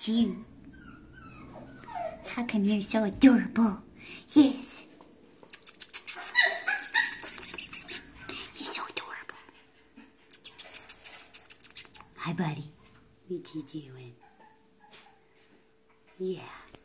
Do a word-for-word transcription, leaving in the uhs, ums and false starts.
you. How come you're so adorable? Yes. You're so adorable. Hi, buddy. What you doing? Yeah.